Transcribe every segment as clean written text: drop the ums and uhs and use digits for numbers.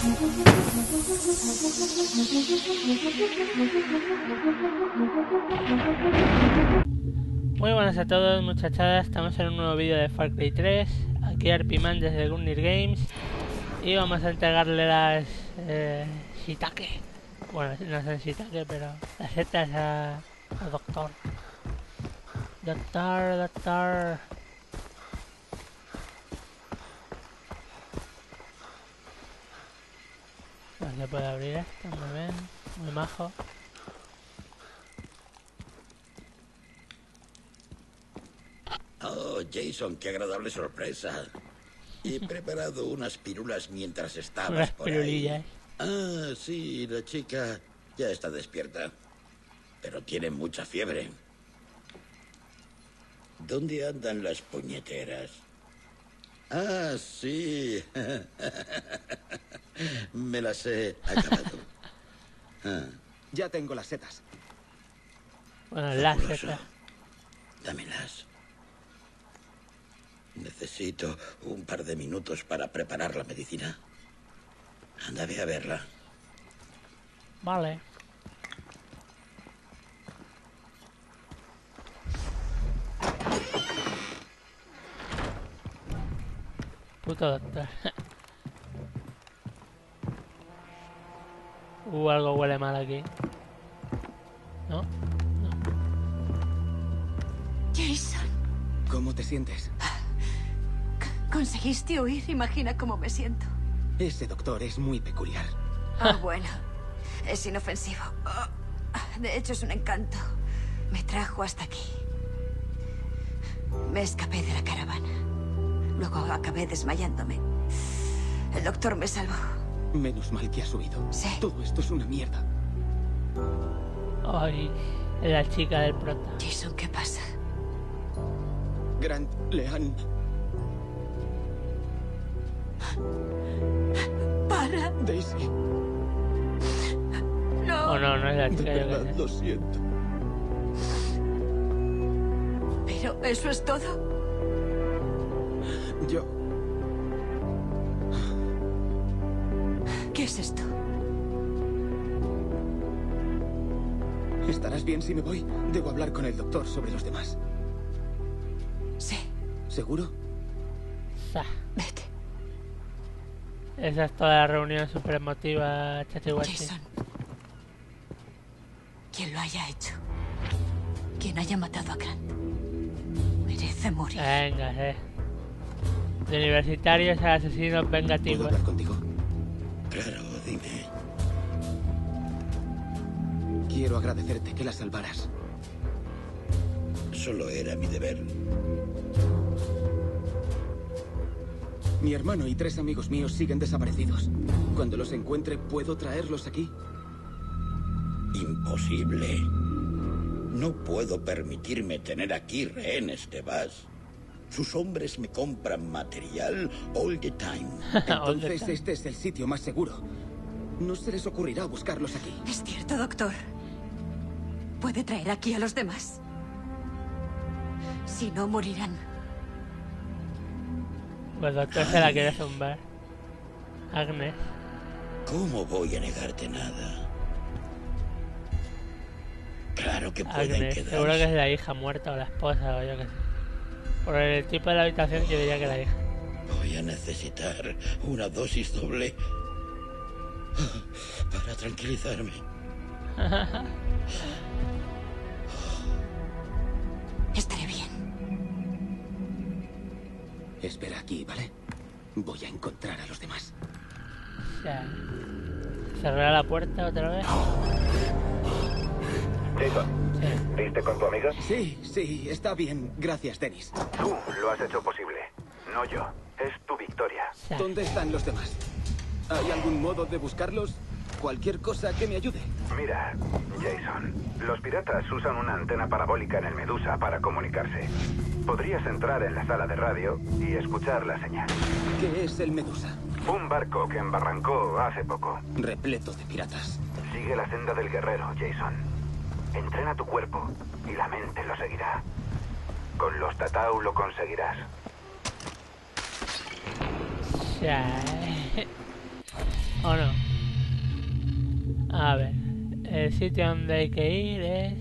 Muy buenas a todos, muchachadas, estamos en un nuevo vídeo de Far Cry 3. Aquí Arpiman desde Gungnir Games. Y vamos a entregarle las shiitake. Bueno, no son shiitake, pero las setas al doctor. Doctor. No se puede abrir esto, muy bien, muy majo. Oh, Jason, qué agradable sorpresa. He preparado unas pirulas mientras estabas Unas por ahí. pirulillas. Ah, sí, la chica ya está despierta. Pero tiene mucha fiebre. ¿Dónde andan las puñeteras? Ah, sí. Me las he acabado. Ah, Ya tengo las setas. Bueno, las fabuloso. setas. Dámelas. Necesito un par de minutos para preparar la medicina. Anda, ve a verla. Vale. Puto doctor. Algo huele mal aquí. ¿No? Jason, ¿Cómo te sientes? conseguiste huir. Imagina cómo me siento. Ese doctor es muy peculiar. Ah, bueno, es inofensivo. De hecho, es un encanto. Me trajo hasta aquí. Me escapé de la caravana. Luego acabé desmayándome. El doctor me salvó. Menos mal que has huido. Sí. Todo esto es una mierda. Ay, la chica del prota. Jason, ¿qué pasa? Grant, Leanne, ¡Para! Daisy. ¡No! Oh, no es la De chica, yo verdad, qué sé. lo siento. ¿Pero eso es todo? Yo... ¿Qué es esto? ¿Estarás bien si me voy? Debo hablar con el doctor sobre los demás. Sí, ¿Seguro? Sa. vete. Esa es toda la reunión super emotiva, chachihuachi. Jason. Quien lo haya hecho. Quien haya matado a Grant. Merece morir. Venga, De universitarios a asesinos ¿Puedo vengativos. hablar contigo? Claro, dime. Quiero agradecerte que la salvaras. Solo era mi deber. Mi hermano y 3 amigos míos siguen desaparecidos. Cuando los encuentre, ¿puedo traerlos aquí? Imposible. No puedo permitirme tener aquí rehenes de Bass. Sus hombres me compran material all the time. Entonces este es el sitio más seguro. No se les ocurrirá buscarlos aquí. Es cierto, doctor. Puede traer aquí a los demás. Si no, morirán. Pues doctor se la quiere zumbar. Agnes. ¿Cómo voy a negarte nada? Claro que pueden Agnes. quedarse. Seguro que es la hija muerta o la esposa o yo qué sé. Por el tipo de la habitación yo diría que la hija. Voy a necesitar una dosis doble para tranquilizarme. Estaré bien. Espera aquí, ¿vale? Voy a encontrar a los demás. O sea, cerrar la puerta otra vez. Jason, Sí. ¿viste con tu amiga? Sí, está bien. Gracias, Dennis. Tú lo has hecho posible, no yo. Es tu victoria. O sea, ¿Dónde están los demás? ¿Hay algún modo de buscarlos? Cualquier cosa que me ayude. Mira, Jason, los piratas usan una antena parabólica en el Medusa para comunicarse. Podrías entrar en la sala de radio y escuchar la señal. ¿Qué es el Medusa? Un barco que embarrancó hace poco. Repleto de piratas. Sigue la senda del guerrero, Jason. Entrena tu cuerpo y la mente lo seguirá. Con los Tatau lo conseguirás. o sea, ¿O no? A ver, el sitio donde hay que ir es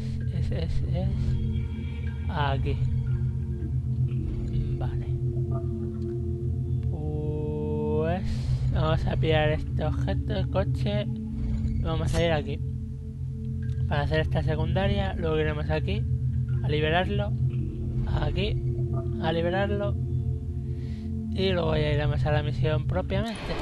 aquí. Vale. Pues vamos a pillar este objeto, el coche, y vamos a ir aquí para hacer esta secundaria. Luego iremos aquí a liberarlo, aquí a liberarlo, y luego ya iremos a la misión propiamente.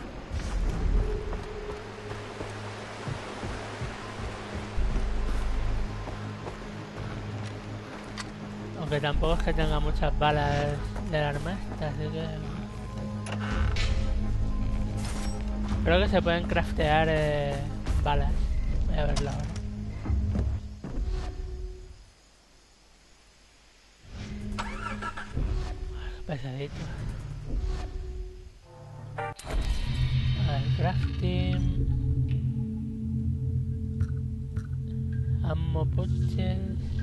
Aunque tampoco es que tenga muchas balas del arma esta, así que... Creo que se pueden craftear balas. Voy a verlo ahora. Pesadito. A ver, crafting. Ammo pouches.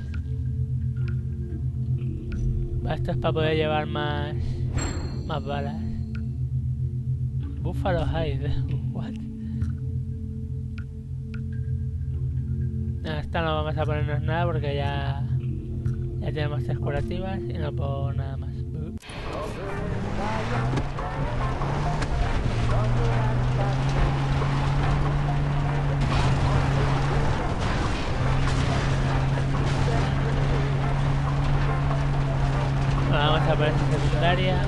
Esto es para poder llevar más balas. Buffalo Hide. What? No, esta no vamos a ponernos nada porque ya tenemos 3 curativas y no puedo nada más. Vamos a poner secundaria.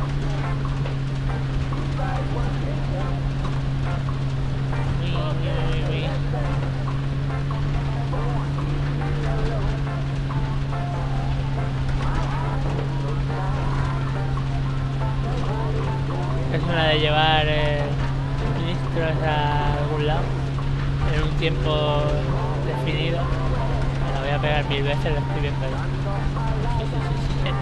Es una de llevar suministros a algún lado en un tiempo definido. Me la voy a pegar 1000 veces, lo estoy viendo ya. Sí.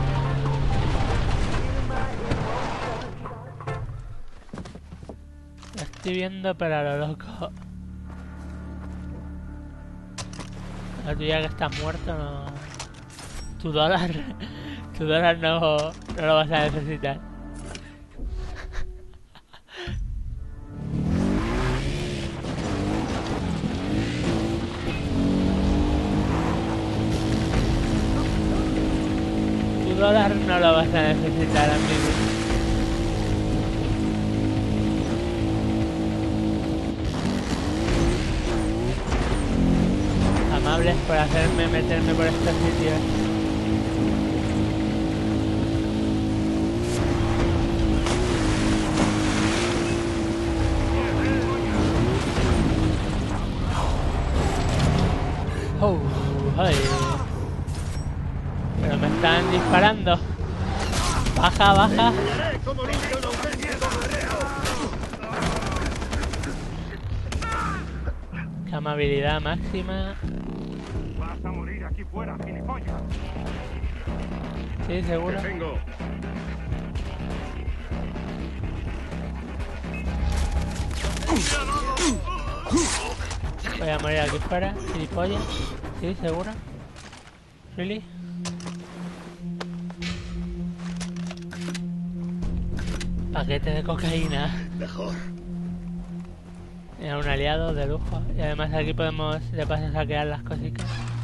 Lo estoy viendo pero a lo loco. La tuya que estás muerto no... Tu dólar no lo vas a necesitar. Tu dólar no lo vas a necesitar, amigo. Amables por hacerme meterme por estos sitios. Oh, ay. Pero me están disparando. Baja. Qué amabilidad máxima. Vas a morir aquí fuera, gilipollas. Sí, seguro. Voy a morir aquí fuera, gilipollas. Sí, seguro. ¿Really? Paquete de cocaína. Mejor. Era un aliado de lujo. Y además aquí podemos de paso saquear las cositas.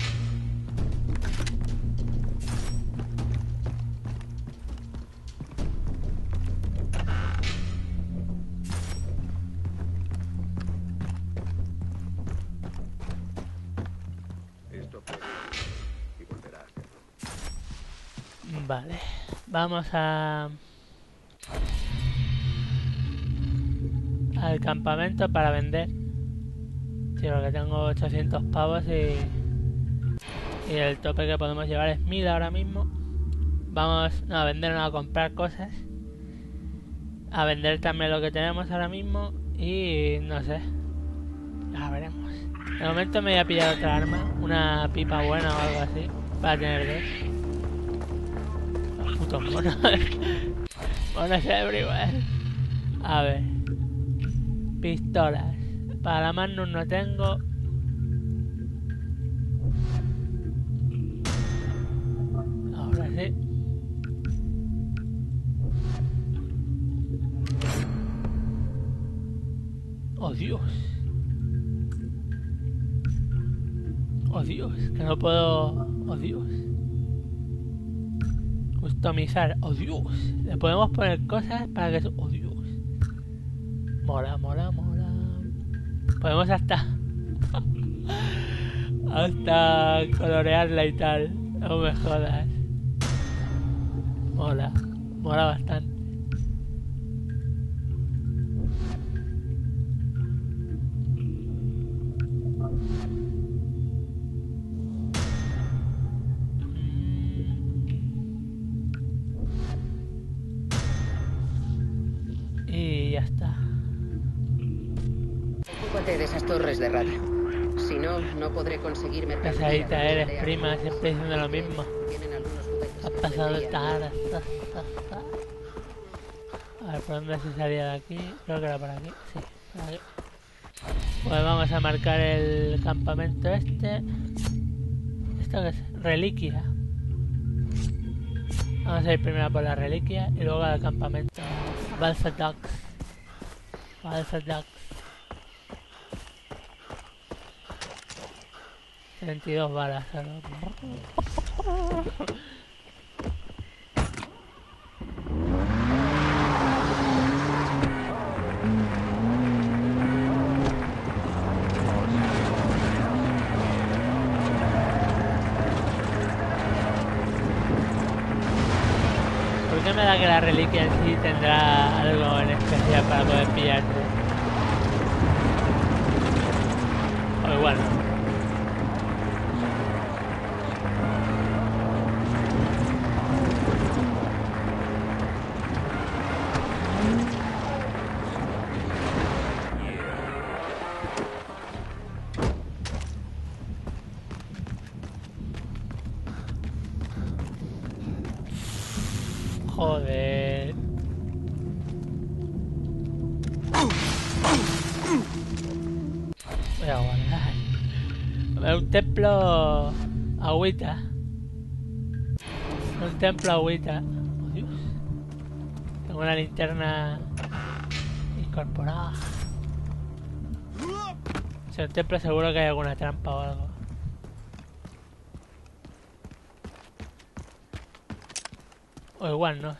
Vale, vamos al campamento para vender. Sí, porque tengo 800 pavos y el tope que podemos llevar es 1000 ahora mismo. Vamos no a vender, no a comprar cosas. A vender también lo que tenemos ahora mismo y no sé. Ya veremos. De momento me voy a pillar otra arma, una pipa buena o algo así, para tener dos. Putos monos. Monos everywhere. A ver. Pistolas. Para la Magnum no tengo. Ahora sí. Dios. Oh Dios, que no puedo... Oh Dios. Customizar. Oh Dios. Le podemos poner cosas para que... Oh Dios. Mola, mola, mola. Podemos hasta... hasta colorearla y tal. No me jodas. Mola. Mola bastante. Y ya está. Ocúpate de esas torres de radio. Si no, no podré conseguir mercancía. Pesadita eres, prima, siempre diciendo lo mismo. Tienen algunos juguetes Ha que pasado venderían. esta hora. A ver, ¿por dónde se salía de aquí? Creo que era por aquí. Sí, por aquí. Pues vamos a marcar el campamento este. ¿Esto qué es? Reliquia. Vamos a ir primero por la reliquia y luego al campamento. Balsa Docks. Balsa Docks. 32 balas solo. ¿Por qué me da que la reliquia en sí tendrá algo en especial para poder pillarte? O igual no. Joder. Voy a guardar. Un templo agüita. Un templo agüita. Oh, Dios. Tengo una linterna incorporada. Si un templo seguro que hay alguna trampa o algo. O igual no.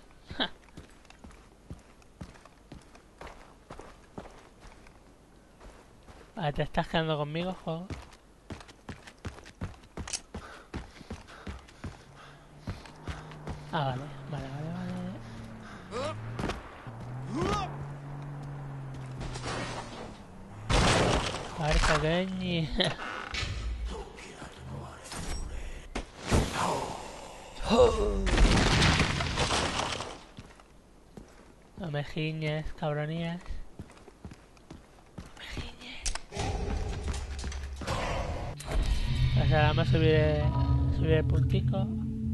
Vale, ¿te estás quedando conmigo, juego? Ah, vale, vale, vale, vale. A ver, pequeñi. No me giñes, cabronías. Pues ahora vamos a subir el puntico.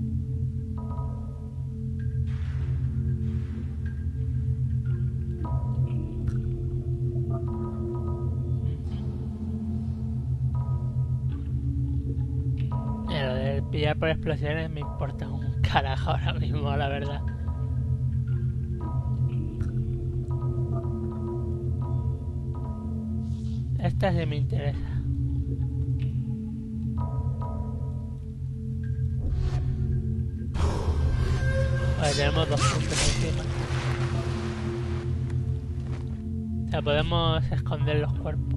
Lo de pillar por explosiones me importa un carajo ahora mismo, la verdad. Esta sí me interesa. Vale, tenemos 2 puntos encima. O sea, podemos esconder los cuerpos.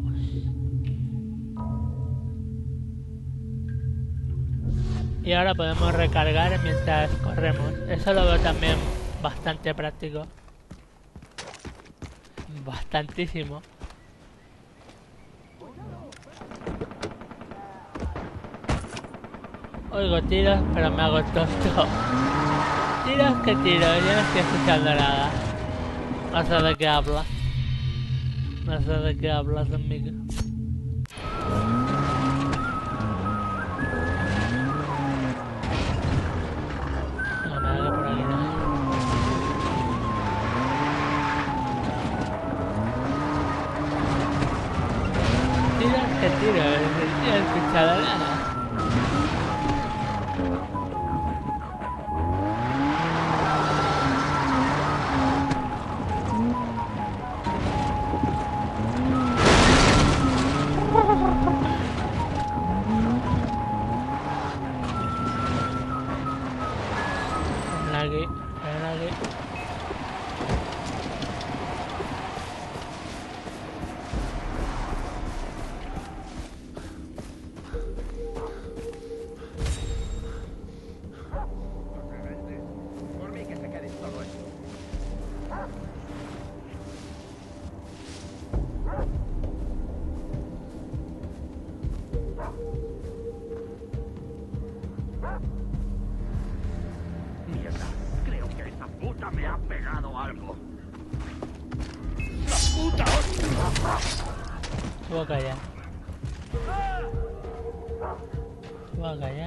Y ahora podemos recargar mientras corremos. Eso lo veo también bastante práctico. Bastantísimo. Oigo tiros, pero me hago tonto. Tiros que tiros, yo no estoy escuchando nada. No sé de qué hablas. No sé de qué hablas, amigo. No, me hago por aquí, no. Tiros que tiros, no he escuchado nada. Voy a callar. Voy a callar.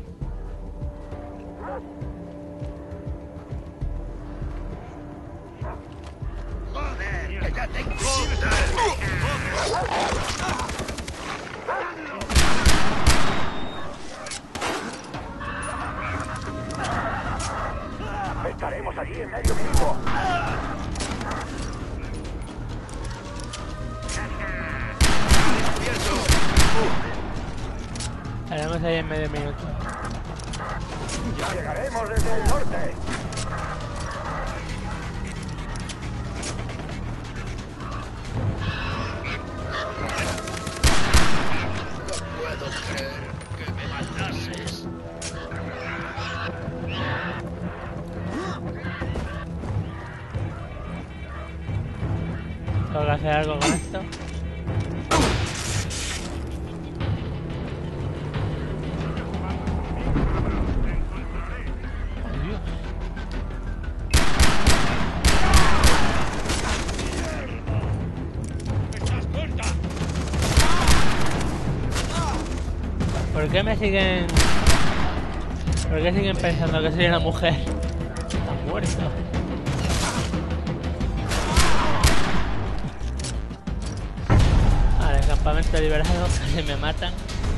¡Joder! ¡Que ya tengo! Estaremos allí en medio minuto. Estaremos ahí en medio minuto. Ya llegaremos desde el norte. No puedo creer que me matases. Tengo que hacer algo con esto. Oh, Dios. ¿Por qué me siguen? ¿Por qué siguen pensando que soy una mujer? Está muerto. Vale, campamento liberado, casi me matan.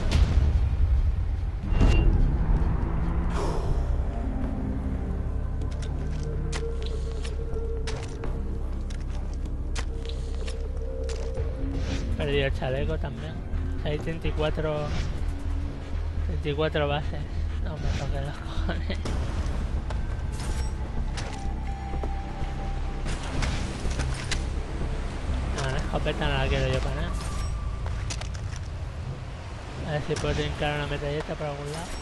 Perdí el chaleco también. Hay 34 bases. No me toques los cojones. No, la escopeta no la quiero yo para nada. A ver si puedo trincar una metralleta por algún lado.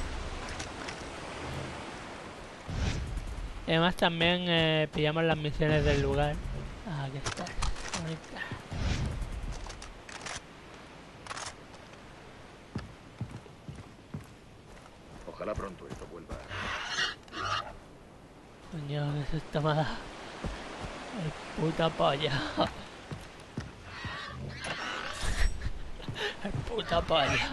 Y además también pillamos las misiones del lugar. Ah, aquí está. Bonita. Ojalá pronto esto vuelva. Coño, que susto me ha dado. El puta polla. El puta polla.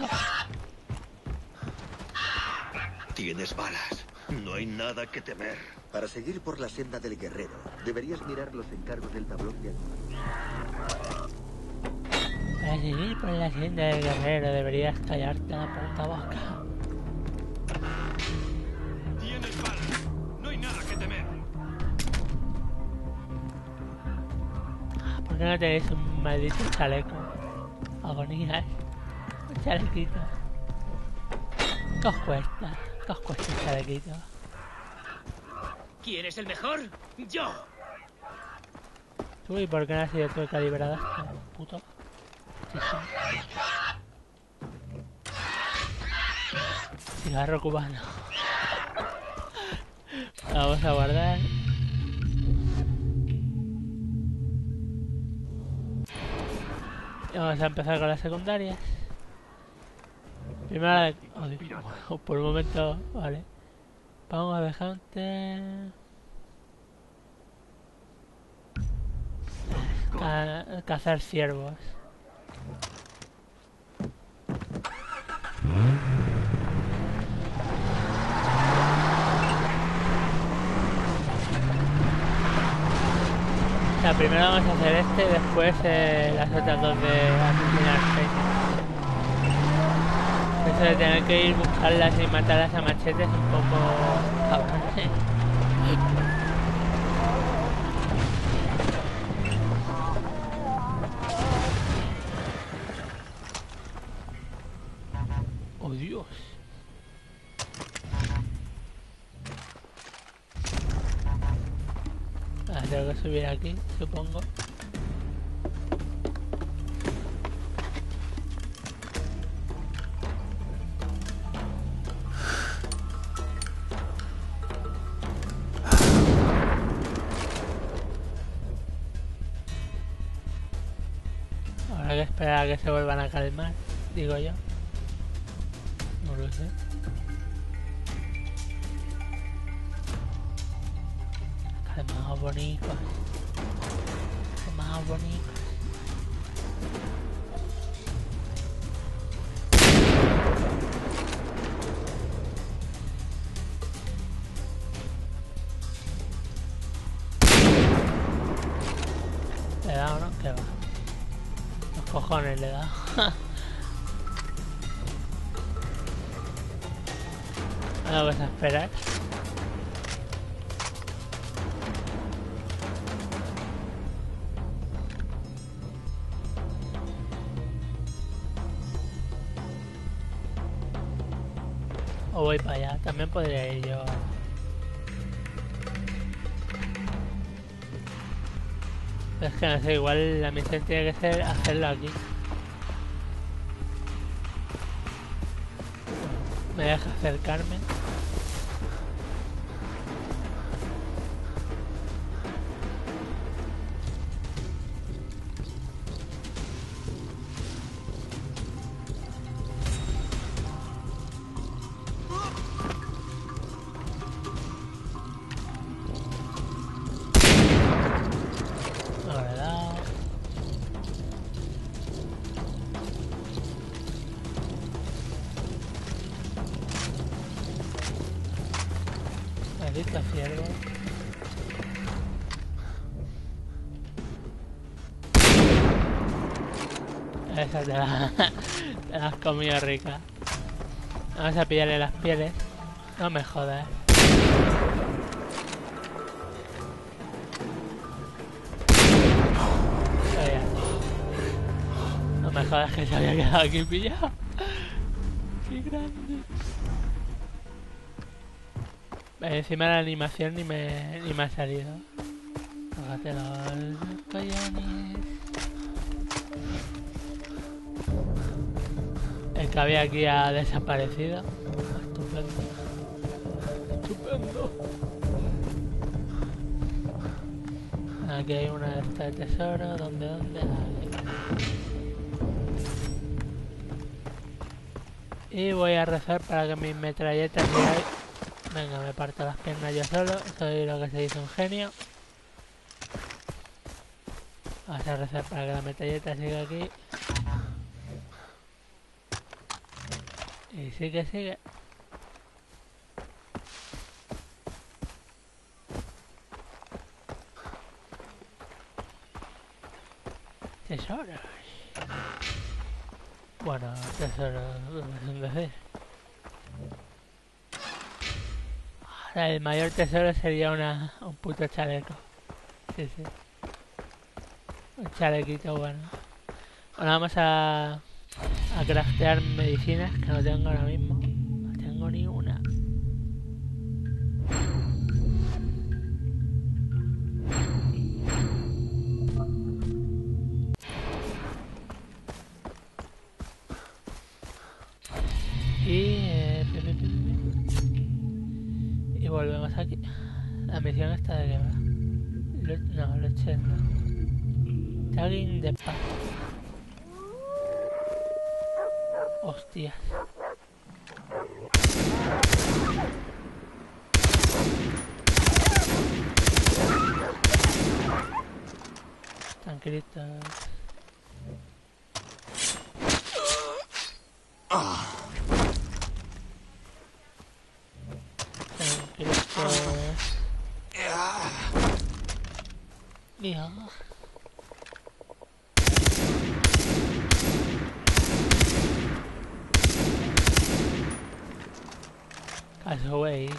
Tienes balas. No hay nada que temer. Para seguir por la senda del guerrero, deberías mirar los encargos del tablón de anuncios. Para seguir por la senda del guerrero deberías callarte la puta boca. Tienes balas. No hay nada que temer. ¿Por qué no tenéis un maldito chaleco? Agonías. Un chalequito. ¿Qué os cuesta? ¿Qué os cuesta un chalequito? ¿Quién es el mejor? ¡Yo! Uy, ¿por qué no has sido tú el que ha liberado esto? Puto. Sí, sí. Cigarro cubano. Vamos a guardar. Y vamos a empezar con las secundarias. Primero la de... Oh, Dios. Por un momento... Vale. Vamos a dejarte... Cazar ciervos. O sea, primero vamos a hacer este y después las otras dos de asesinar gente. Eso de tener que ir buscarlas y matarlas a machetes es un poco cabrón. Oh, Dios. Ah, tengo que subir aquí, supongo. Habrá que esperar a que se vuelvan a calmar, digo yo. No lo sé. Calmaos, bonicos. Calmaos, bonicos. haberle dado. Vamos a esperar. O voy para allá, también podría ir yo. Es que no sé, igual la misión tiene que ser hacerlo aquí. Me deja acercarme. Maldito ciervo. Esa te la has comido rica. Vamos a pillarle las pieles. No me jodas. No me jodas que se había quedado aquí pillado. Qué grande. Encima de la animación ni me ha salido. Tócate los collones. El que había aquí ha desaparecido. Estupendo. Estupendo. Aquí hay una de estas de tesoro. ¿Dónde? Y voy a rezar para que mis metralletas sigan. Venga, me parto las piernas yo solo. Soy lo que se dice un genio. Vamos a rezar para que la metralleta siga aquí. Y sigue. Tesoros. Bueno, tesoros, es un decir. Ahora el mayor tesoro sería un puto chaleco. Sí. Un chalequito bueno. Bueno, vamos a craftear medicinas que no tengo ahora mismo. No tengo ni una. Y volvemos aquí. La misión está de guerra. No, leche no. Tagging de paz. Hostias. Tranquilitos. Mira. Castaway.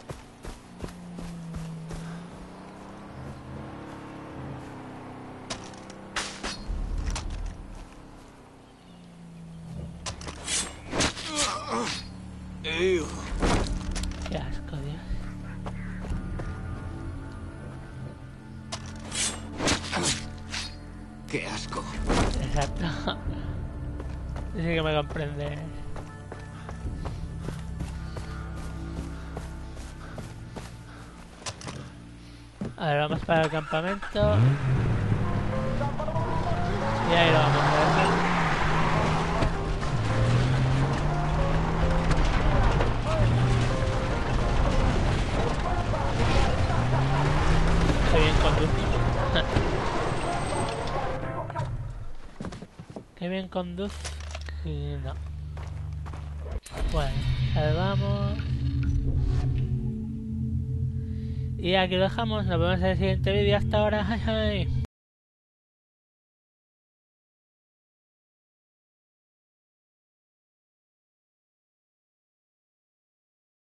Qué asco, Dios. Qué asco. Exacto. Dice que me comprendes. A ver, vamos para el campamento. Y ahí lo vamos a ver. Qué bien conduce. Qué bien conduce. No. Bueno, salvamos. Y aquí lo dejamos. Nos vemos en el siguiente vídeo. Hasta ahora.